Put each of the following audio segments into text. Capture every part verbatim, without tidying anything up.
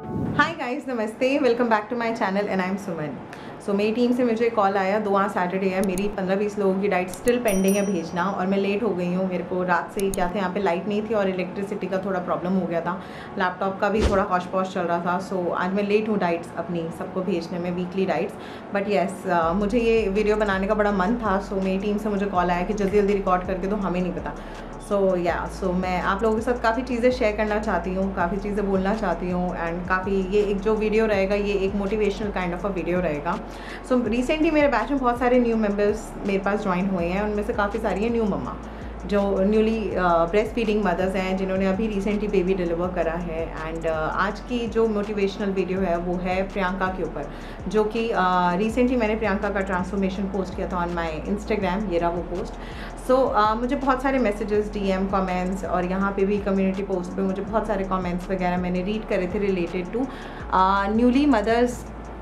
हाय guys, नमस्ते, welcome back to my channel and I am Suman. So मेरी team से मुझे कॉल आया, दो आज सैटरडे है, मेरी पंद्रह बीस लोगों की डाइट स्टिल पेंडिंग है भेजना और मैं लेट हो गई हूँ। मेरे को रात से ही क्या था, यहाँ पे लाइट नहीं थी और इलेक्ट्रिसिटी का थोड़ा प्रॉब्लम हो गया था, लैपटॉप का भी थोड़ा हॉश पॉश चल रहा था। सो आज मैं लेट हूँ डाइट्स अपनी सबको भेजने में, वीकली डाइट्स। बट येस, मुझे ये वीडियो बनाने का बड़ा मन था। सो so, मेरी टीम से मुझे कॉल आया कि जल्दी जल्दी रिकॉर्ड करके दो, हमें नहीं पता। सो या सो मैं आप लोगों के साथ काफ़ी चीज़ें शेयर करना चाहती हूँ, काफ़ी चीज़ें बोलना चाहती हूँ एंड काफ़ी ये एक जो वीडियो रहेगा ये एक motivational kind of a video रहेगा। सो so, रिसेंटली मेरे बैच में बहुत सारे न्यू मेंबर्स मेरे पास ज्वाइन हुए हैं, उनमें से काफ़ी सारी हैं न्यू मम्मा जो न्यूली ब्रेस्ट फीडिंग मदर्स हैं, जिन्होंने अभी रिसेंटली बेबी डिलीवर करा है। एंड uh, आज की जो मोटिवेशनल वीडियो है वो है प्रियंका के ऊपर, जो कि रिसेंटली uh, मैंने प्रियंका का ट्रांसफॉर्मेशन पोस्ट किया था ऑन माय इंस्टाग्राम, ये रहा वो पोस्ट। सो so, uh, मुझे बहुत सारे मैसेजेस, डीएम, कमेंट्स और यहाँ पे भी कम्युनिटी पोस्ट पे मुझे बहुत सारे कमेंट्स वगैरह मैंने रीड करे थे रिलेटेड टू न्यूली मदर्स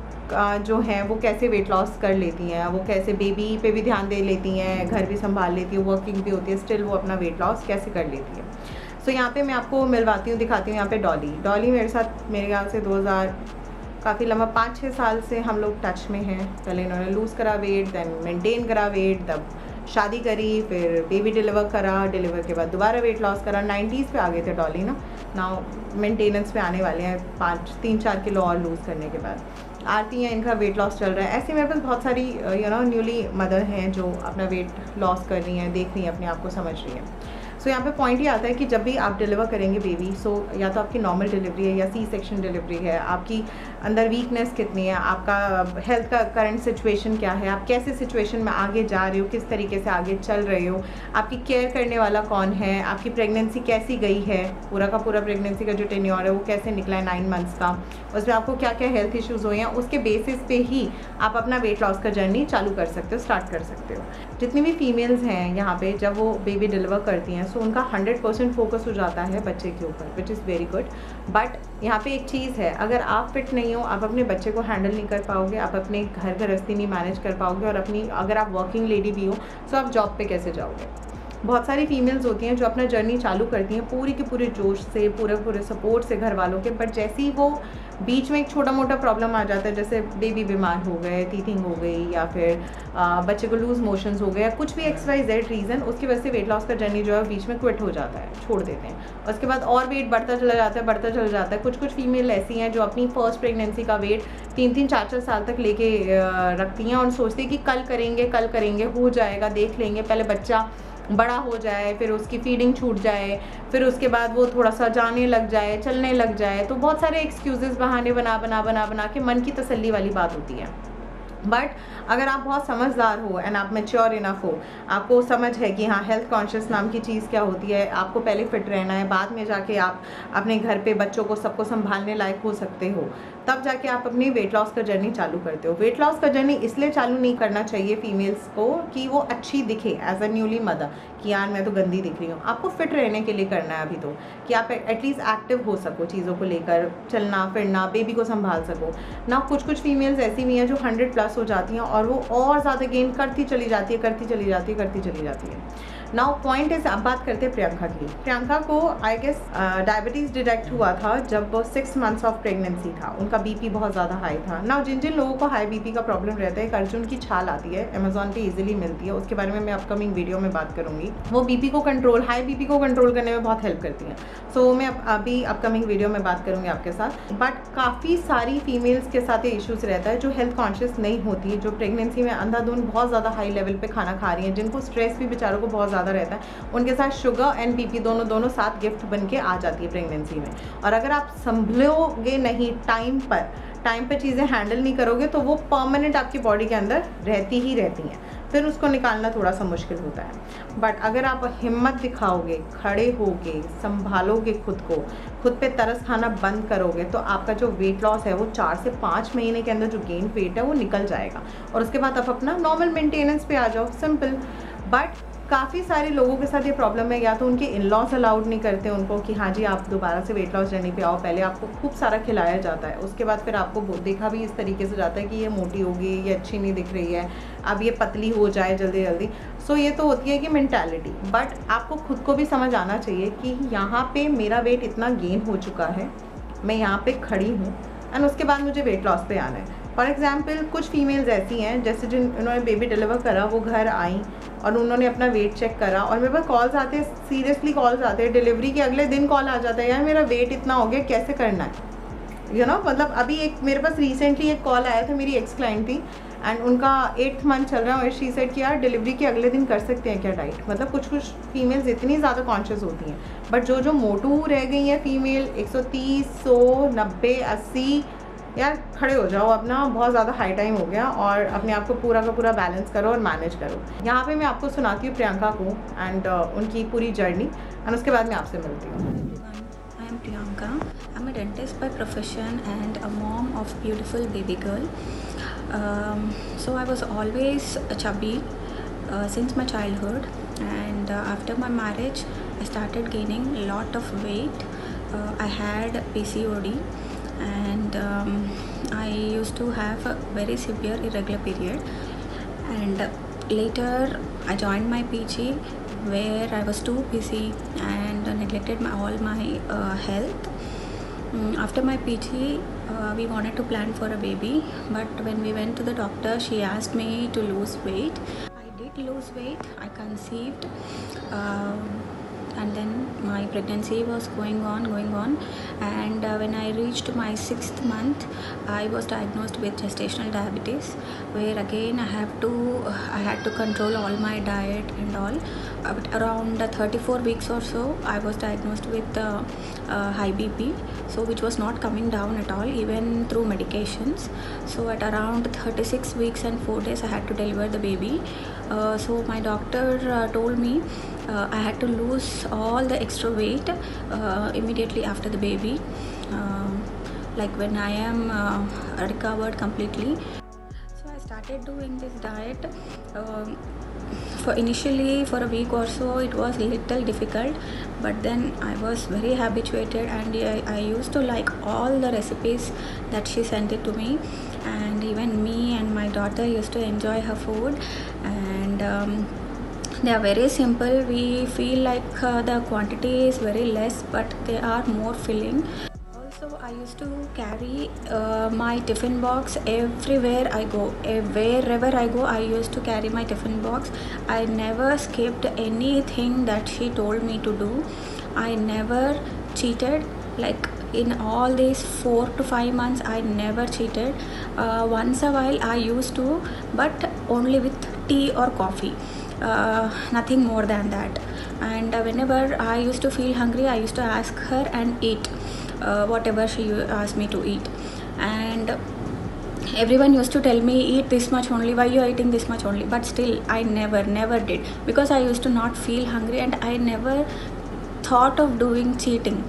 जो हैं वो कैसे वेट लॉस कर लेती हैं, वो कैसे बेबी पे भी ध्यान दे लेती हैं, घर भी संभाल लेती है, वर्किंग भी होती है, स्टिल वो अपना वेट लॉस कैसे कर लेती है। सो so, यहाँ पे मैं आपको मिलवाती हूँ, दिखाती हूँ। यहाँ पे डॉली डॉली मेरे साथ मेरे ख्याल से दो हज़ार काफ़ी लंबा पाँच छः साल से हम लोग टच में हैं। पहले इन्होंने लूज़ करा वेट, देन मेंटेन करा वेट, तब शादी करी, फिर बेबी डिलीवर करा, डिलीवर के बाद दोबारा वेट लॉस करा। नाइन्टीज़ पे आ गए थे डॉली ना, नाउ मेंटेनेंस पे आने वाले हैं, पाँच तीन चार किलो और लूज़ करने के बाद आती हैं, इनका वेट लॉस चल रहा है। ऐसे मेरे पास बहुत सारी यू नो न्यूली मदर हैं जो अपना वेट लॉस कर रही हैं, देख रही हैं, अपने आप को समझ रही हैं। सो so, यहाँ पे पॉइंट ये आता है कि जब भी आप डिलीवर करेंगे बेबी, सो so, या तो आपकी नॉर्मल डिलीवरी है या सी सेक्शन डिलीवरी है, आपकी अंदर वीकनेस कितनी है, आपका हेल्थ का करंट सिचुएशन क्या है, आप कैसे सिचुएशन में आगे जा रहे हो, किस तरीके से आगे चल रहे हो, आपकी केयर करने वाला कौन है, आपकी प्रेगनेंसी कैसी गई है, पूरा का पूरा प्रेगनेंसी का जो टेन्योर है वो कैसे निकला है नाइन मंथ्स का, उसमें आपको क्या क्या हेल्थ इश्यूज़ हुए हैं, उसके बेसिस पे ही आप अपना वेट लॉस का जर्नी चालू कर सकते हो, स्टार्ट कर सकते हो। जितनी भी फीमेल्स हैं यहाँ पे जब वो बेबी डिलीवर करती हैं, सो उनका हंड्रेड परसेंट फोकस हो जाता है बच्चे के ऊपर, which is very good. But यहाँ पे एक चीज़ है, अगर आप फिट नहीं हो, आप अपने बच्चे को हैंडल नहीं कर पाओगे, आप अपने घर गृहस्थी नहीं मैनेज कर पाओगे, और अपनी अगर आप वर्किंग लेडी भी हो तो आप जॉब पे कैसे जाओगे। बहुत सारी फीमेल्स होती हैं जो अपना जर्नी चालू करती हैं पूरी के पूरे जोश से, पूरे पूरे सपोर्ट से घर वालों के, बट जैसे ही वो बीच में एक छोटा मोटा प्रॉब्लम आ जाता है, जैसे बेबी बीमार हो गए, टीथिंग हो गई, या फिर आ, बच्चे को लूज मोशंस हो गए, या कुछ भी एक्स वाई जेड रीज़न, उसकी वजह से वेट लॉस का जर्नी जो है बीच में क्विट हो जाता है, छोड़ देते हैं। उसके बाद और वेट बढ़ता चला जाता है, बढ़ता चला जाता है। कुछ कुछ फीमेल ऐसी हैं जो अपनी फर्स्ट प्रेगनेंसी का वेट तीन तीन चार चार साल तक लेके रखती हैं और सोचती हैं कि कल करेंगे कल करेंगे हो जाएगा, देख लेंगे, पहले बच्चा बड़ा हो जाए, फिर उसकी फीडिंग छूट जाए, फिर उसके बाद वो थोड़ा सा जाने लग जाए, चलने लग जाए। तो बहुत सारे एक्सक्यूजेस बहाने बना बना बना बना के मन की तसल्ली वाली बात होती है। बट अगर आप बहुत समझदार हो एंड आप मैच्योर इनफ हो, आपको समझ है कि हाँ हेल्थ कॉन्शियस नाम की चीज़ क्या होती है, आपको पहले फिट रहना है, बाद में जाके आप अपने घर पे बच्चों को सबको संभालने लायक हो सकते हो, तब जाके आप अपनी वेट लॉस का जर्नी चालू करते हो। वेट लॉस का जर्नी इसलिए चालू नहीं करना चाहिए फीमेल्स को कि वो अच्छी दिखे एज अ न्यूली मदर, कि यार मैं तो गंदी दिख रही हूँ। आपको फिट रहने के लिए करना है अभी तो, कि आप एटलीस्ट एक्टिव हो सको, चीज़ों को लेकर चलना फिरना, बेबी को संभाल सको ना। कुछ कुछ फीमेल्स ऐसी भी हैं जो हंड्रेड प्लस हो जाती हैं और वो और ज़्यादा गेन करती चली जाती है करती चली जाती है करती चली जाती है। नाउ पॉइंट इज, अब बात करते हैं प्रियंका की। प्रियंका को आई गेस डायबिटीज़ डिटेक्ट हुआ था जब वो सिक्स मंथ्स ऑफ प्रेगनेंसी था। उनका बीपी बहुत ज़्यादा हाई था। नाउ जिन जिन लोगों को हाई बीपी का प्रॉब्लम रहता है, एक अर्जुन की छाल आती है, अमेजोन पे इजीली मिलती है, उसके बारे में मैं अपकमिंग वीडियो में बात करूंगी। वो बीपी को कंट्रोल, हाई बीपी को कंट्रोल करने में बहुत हेल्प करती हैं। सो so, मैं अभी अपकमिंग वीडियो में बात करूंगी आपके साथ। बट काफ़ी सारी फीमेल्स के साथ ये इशूज़ रहता है जो हेल्थ कॉन्शियस नहीं होती, जो प्रेगनेंसी में अंधाधुंध बहुत ज़्यादा हाई लेवल पे खाना खा रही हैं, जिनको स्ट्रेस भी बेचारों को बहुत ज़्यादा रहता है, उनके साथ शुगर एंड बीपी दोनों दोनों साथ गिफ्ट बन के आ जाती है प्रेगनेंसी में। और अगर आप संभलोगे नहीं, टाइम पर टाइम पर चीज़ें हैंडल नहीं करोगे, तो वो परमानेंट आपकी बॉडी के अंदर रहती ही रहती हैं, फिर उसको निकालना थोड़ा सा मुश्किल होता है। बट अगर आप हिम्मत दिखाओगे, खड़े होगे, संभालोगे खुद को, खुद पे तरस खाना बंद करोगे, तो आपका जो वेट लॉस है वो चार से पाँच महीने के अंदर जो गेन वेट है वो निकल जाएगा, और उसके बाद आप अपना नॉर्मल मेंटेनेंस पे आ जाओ, सिंपल। बट काफ़ी सारे लोगों के साथ ये प्रॉब्लम है, या तो उनके इन लॉस अलाउड नहीं करते उनको कि हाँ जी आप दोबारा से वेट लॉस जर्नी पे आओ, पहले आपको खूब सारा खिलाया जाता है, उसके बाद फिर आपको देखा भी इस तरीके से जाता है कि ये मोटी होगी, ये अच्छी नहीं दिख रही है, अब ये पतली हो जाए जल्दी जल्दी। सो ये तो होती है कि मेंटालिटी। बट आपको खुद को भी समझ आना चाहिए कि यहाँ पे मेरा वेट इतना गेन हो चुका है, मैं यहाँ पे खड़ी हूँ एंड उसके बाद मुझे वेट लॉस पे आना है। फॉर एग्जाम्पल कुछ फीमेल्स ऐसी हैं जैसे जिन उन्होंने बेबी डिलीवर करा, वो घर आई और उन्होंने अपना वेट चेक करा और मेरे पास कॉल्स आते हैं, सीरियसली कॉल्स आते हैं, डिलीवरी के अगले दिन कॉल आ जाता है, यार मेरा वेट इतना हो गया, कैसे करना है, यू नो। मतलब अभी एक मेरे पास रिसेंटली एक कॉल आया था, मेरी एक्स क्लाइंट थी एंड उनका एट्थ मंथ चल रहा है और शी सेड कि यार डिलीवरी के अगले दिन कर सकते हैं क्या डाइट। मतलब कुछ कुछ फीमेल्स इतनी ज़्यादा कॉन्शियस होती हैं, बट जो जो मोटू रह गई हैं फीमेल, एक सौ तीस, सौ, नब्बे, अस्सी, यार खड़े हो जाओ, अपना बहुत ज़्यादा हाई टाइम हो गया और अपने आप को पूरा का पूरा बैलेंस करो और मैनेज करो। यहाँ पे मैं आपको सुनाती हूँ प्रियंका को एंड uh, उनकी पूरी जर्नी एंड उसके बाद मैं आपसे मिलती हूँ। I am Priyanka. I'm a dentist by profession and a mom of beautiful baby girl. Um, so I was always chubby uh, since my childhood, and uh, after my marriage I started gaining a lot of weight. Uh, I had P C O D and um, I used to have a very severe irregular period, and later I joined my P G where I was too busy and neglected my, all my uh, health. Um, after my P G uh, we wanted to plan for a baby, but when we went to the doctor she asked me to lose weight. I did lose weight, I conceived, um, and then my pregnancy was going on going on and uh, when I reached my sixth month I was diagnosed with gestational diabetes, where again I have to I had to control all my diet and all. But around thirty-four weeks or so I was diagnosed with uh, uh, high B P, so which was not coming down at all even through medications. So at around thirty-six weeks and four days I had to deliver the baby. Uh, so my doctor uh, told me uh, I had to lose all the extra weight uh, immediately after the baby, uh, like when I am uh, recovered completely. So I started doing this diet. Uh, for initially for a week or so it was a little difficult, but then I was very habituated and I, I used to like all the recipes that she sent it to me, and even me and my daughter used to enjoy her food. And um, they are very simple. We feel like uh, the quantity is very less, but they are more filling. Also I used to carry uh, my tiffin box everywhere I go. Uh, wherever I go I used to carry my tiffin box. I never skipped anything that she told me to do. I never cheated. Like in all these four to five months I never cheated. Uh, once a while I used to, but only with tea or coffee, uh, nothing more than that. And uh, whenever I used to feel hungry I used to ask her and eat uh, whatever she asked me to eat. And everyone used to tell me, eat this much only, why you are eating this much only, but still I never never did, because I used to not feel hungry and I never thought of doing cheating.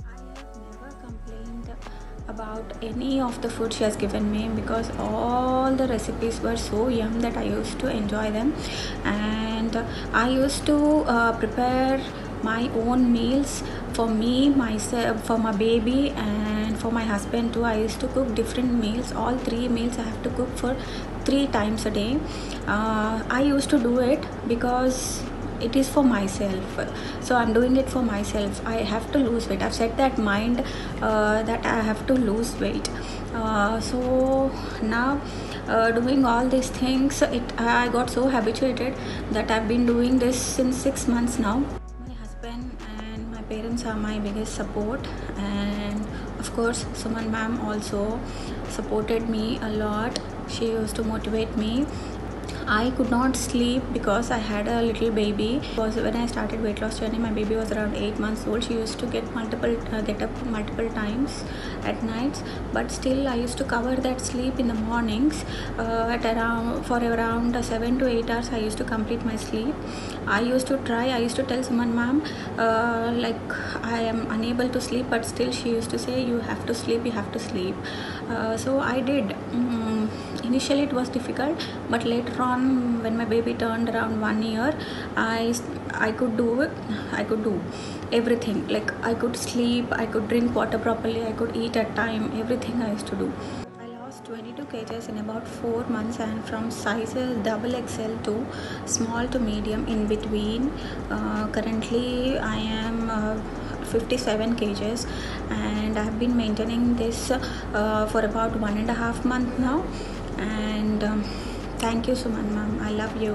About any of the food she has given me, because all the recipes were so yum that I used to enjoy them. And I used to uh, prepare my own meals for me, myself, for my baby, and for my husband too. I used to cook different meals. All three meals I have to cook for three times a day. uh, I used to do it because it is for myself, so I'm doing it for myself. I have to lose weight. I've set that mind uh, that I have to lose weight. Uh, so now uh, doing all these things, it I got so habituated that I've been doing this since six months now. My husband and my parents are my biggest support, and of course Suman ma'am also supported me a lot. She used to motivate me. I could not sleep because I had a little baby. Because when I started weight loss journey, my baby was around eight months old. She used to get multiple uh, get up multiple times at nights, but still I used to cover that sleep in the mornings. Uh, at around for around seven to eight hours, I used to complete my sleep. I used to try. I used to tell Suman ma'am, uh, like I am unable to sleep, but still she used to say, you have to sleep, you have to sleep. Uh, so I did. Mm-hmm. Initially it was difficult, but later on when my baby turned around one year, I I could do it. I could do everything. Like I could sleep, I could drink water properly, I could eat at time. Everything I used to do. I lost twenty-two kilograms in about four months, and from sizes double X L to small to medium in between. Uh, currently I am uh, fifty-seven kgs, and I have been maintaining this uh, for about one and a half month now. And um, thank you Suman ma'am, I love you.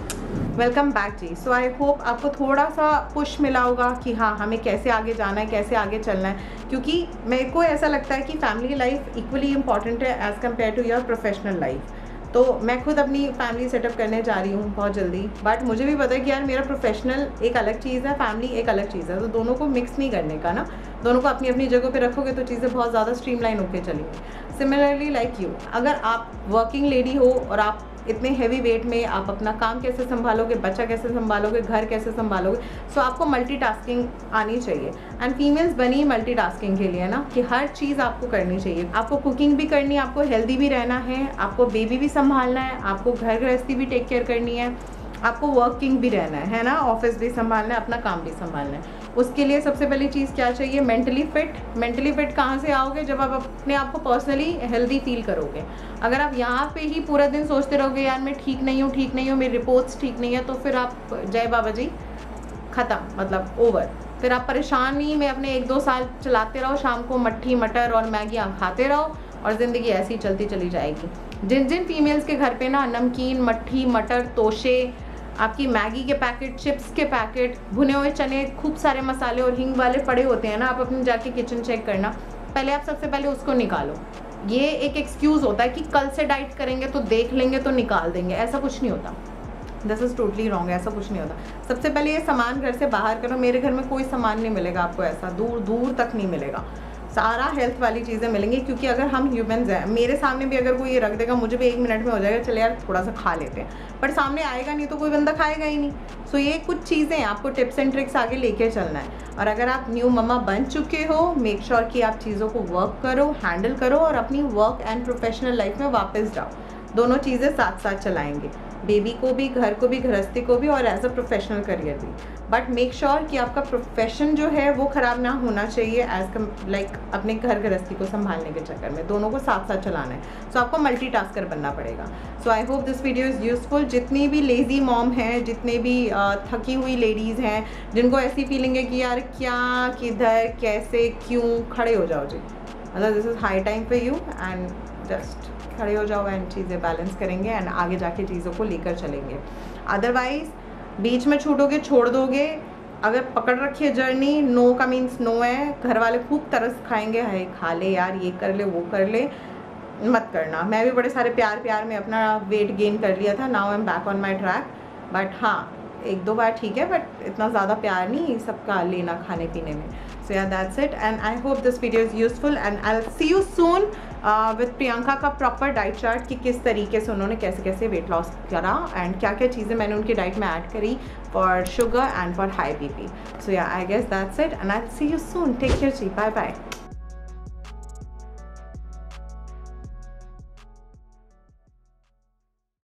Welcome back जी। So I hope आपको थोड़ा सा push मिला होगा कि हाँ हमें कैसे आगे जाना है, कैसे आगे चलना है, क्योंकि मेरे को ऐसा लगता है कि फैमिली लाइफ इक्वली इम्पॉर्टेंट है as compare to your professional life. तो मैं खुद अपनी फैमिली सेटअप करने जा रही हूँ बहुत जल्दी, बट मुझे भी पता है कि यार मेरा प्रोफेशनल एक अलग चीज़ है, फैमिली एक अलग चीज़ है, तो दोनों को मिक्स नहीं करने का ना, दोनों को अपनी अपनी जगह पे रखोगे तो चीज़ें बहुत ज़्यादा स्ट्रीमलाइन होकर चलेंगी। सिमिलरली लाइक यू, अगर आप वर्किंग लेडी हो और आप इतने हैवी वेट में आप अपना काम कैसे संभालोगे, बच्चा कैसे संभालोगे, घर कैसे संभालोगे, सो आपको मल्टीटास्किंग आनी चाहिए। एंड फीमेल्स बनी मल्टीटास्किंग के लिए ना, कि हर चीज़ आपको करनी चाहिए। आपको कुकिंग भी करनी है, आपको हेल्दी भी रहना है, आपको बेबी भी संभालना है, आपको घर गृहस्थी भी टेक केयर करनी है, आपको वर्किंग भी रहना है है ना, ऑफिस भी संभालना है, अपना काम भी संभालना है। उसके लिए सबसे पहली चीज़ क्या चाहिए? Mentally fit. मेंटली फिट कहाँ से आओगे? जब आप अपने आप को पर्सनली हेल्दी फील करोगे। अगर आप यहाँ पे ही पूरा दिन सोचते रहोगे यार मैं ठीक नहीं हूँ, ठीक नहीं हूँ, मेरी रिपोर्ट्स ठीक नहीं है, तो फिर आप जय बाबा जी, ख़त्म, मतलब ओवर। फिर आप परेशानी में अपने एक दो साल चलाते रहो, शाम को मट्ठी मटर और मैगी खाते रहो और ज़िंदगी ऐसी चलती चली जाएगी। जिन जिन फीमेल्स के घर पे ना नमकीन, मट्ठी मटर, तोशे, आपकी मैगी के पैकेट, चिप्स के पैकेट, भुने हुए चने, खूब सारे मसाले और हींग वाले पड़े होते हैं ना, आप अपने जाके किचन चेक करना, पहले आप सबसे पहले उसको निकालो। ये एक एक्सक्यूज़ होता है कि कल से डाइट करेंगे तो देख लेंगे तो निकाल देंगे, ऐसा कुछ नहीं होता। दिस इज़ टोटली रॉन्ग, ऐसा कुछ नहीं होता। सबसे पहले ये सामान घर से बाहर करो। मेरे घर में कोई सामान नहीं मिलेगा आपको ऐसा, दूर दूर तक नहीं मिलेगा, सारा हेल्थ वाली चीज़ें मिलेंगी, क्योंकि अगर हम ह्यूमंस हैं, मेरे सामने भी अगर कोई ये रख देगा मुझे भी एक मिनट में हो जाएगा चले यार थोड़ा सा खा लेते हैं, पर सामने आएगा नहीं तो कोई बंदा खाएगा ही नहीं। सो ये कुछ चीज़ें आपको टिप्स एंड ट्रिक्स आगे लेके चलना है। और अगर आप न्यू मम्मा बन चुके हो, मेक श्योर कि आप चीज़ों को वर्क करो, हैंडल करो और अपनी वर्क एंड प्रोफेशनल लाइफ में वापस जाओ। दोनों चीज़ें साथ साथ चलाएंगे, बेबी को भी, घर को भी, गृहस्थी को भी और एज अ प्रोफेशनल करियर भी। बट मेक श्योर कि आपका प्रोफेशन जो है वो ख़राब ना होना चाहिए एज कम लाइक अपने घर गृहस्थी को संभालने के चक्कर में, दोनों को साथ साथ चलाना है। सो so, आपको मल्टीटास्कर बनना पड़ेगा। So I hope this video is useful. जितनी भी लेज़ी मॉम हैं, जितने भी uh, थकी हुई लेडीज़ हैं, जिनको ऐसी फीलिंग है कि यार क्या, किधर, कैसे, क्यों, खड़े हो जाओ जी, मतलब this is high time for you and just खड़े हो जाओ एंड चीज़ें बैलेंस करेंगे एंड आगे जाके चीज़ों को लेकर चलेंगे। अदरवाइज़ बीच में छूटोगे, छोड़ दोगे, अगर पकड़ रखी है जर्नी, नो का मीन्स नो है, घर वाले खूब तरस खाएंगे, हाय खा ले यार, ये कर ले, वो कर ले, मत करना। मैं भी बड़े सारे प्यार प्यार में अपना वेट गेन कर लिया था, now I am back on my track, but हाँ एक दो बार ठीक है, बट इतना ज़्यादा प्यार नहीं सबका लेना खाने पीने में। So ya that's it and I hope this video is useful and I will see you soon with Priyanka का प्रॉपर डाइट चार्ट कि किस तरीके से उन्होंने कैसे कैसे वेट लॉस करा एंड क्या क्या चीज़ें मैंने उनकी डाइट में ऐड करी for sugar and for high B P. So ya I guess that's it and I will see you soon. Take care जी, बाय बाय।